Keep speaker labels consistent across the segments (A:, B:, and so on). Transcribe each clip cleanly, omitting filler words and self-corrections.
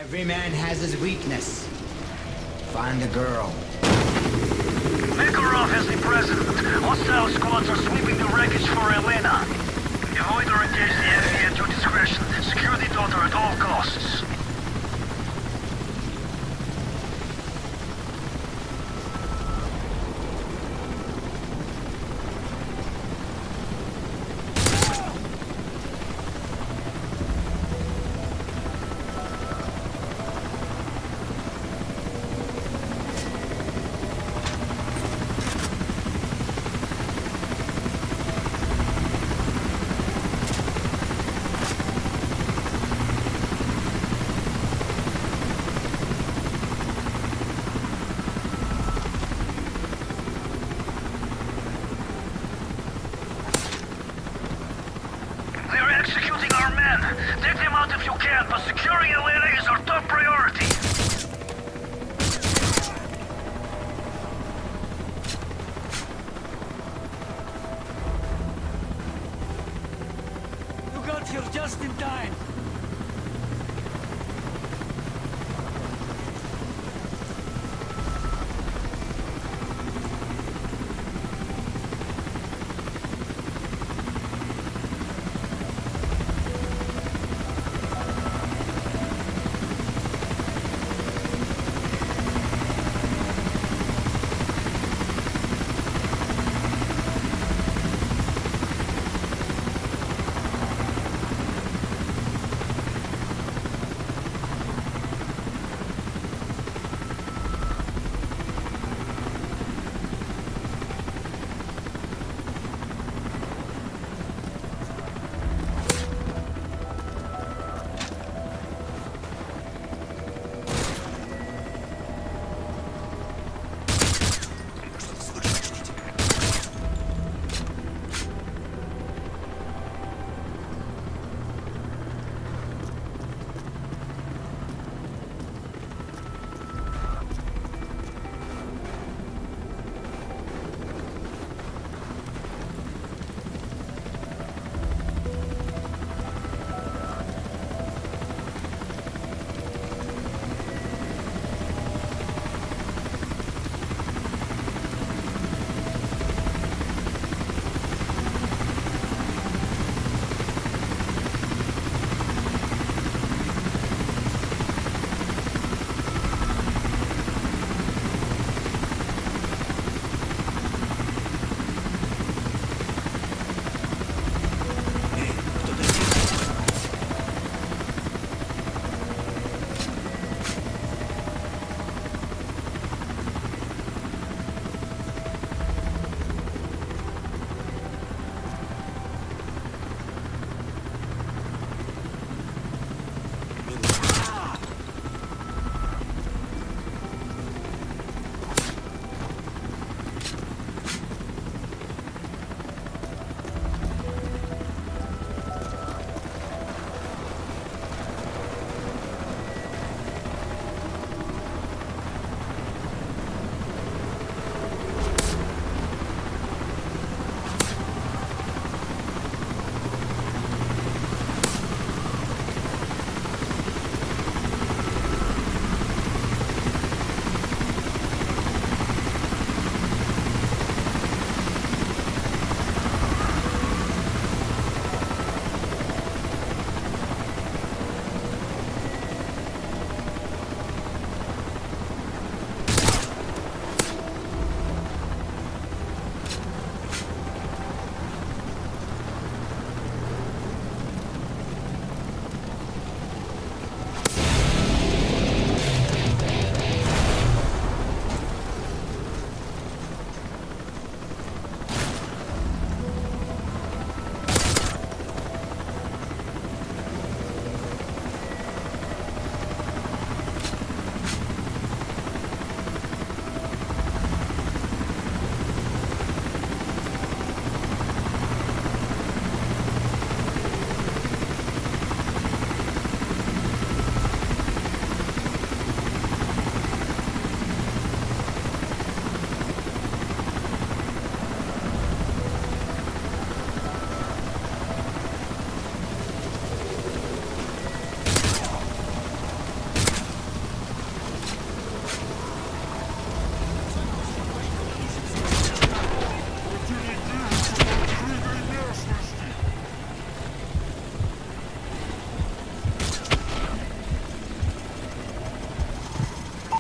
A: Every man has his weakness. Find the girl.
B: Makarov has the president. Hostile squads are sweeping the wreckage for Elena. Avoid or engage the enemy at your discretion. Secure the daughter at all costs. Executing our men! Take them out if you can, but securing Elena is our top priority!
C: You got here just in time!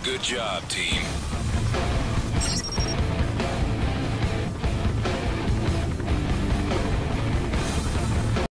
C: Good job, team.